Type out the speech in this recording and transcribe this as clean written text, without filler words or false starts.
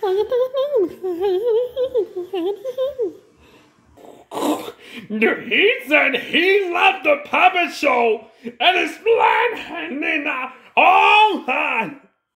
He said he loved the puppet show and his plan, and then,